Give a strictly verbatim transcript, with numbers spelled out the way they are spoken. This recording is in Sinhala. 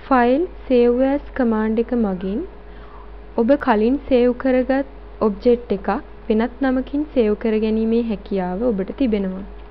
ෆයිල් save as command එක මගින් ඔබ කලින් සේව් කරගත් ඔබ්ජෙක්ට් එකක් වෙනත් නමකින් සේව් කර ගැනීමේ හැකියාව ඔබට තිබෙනවා.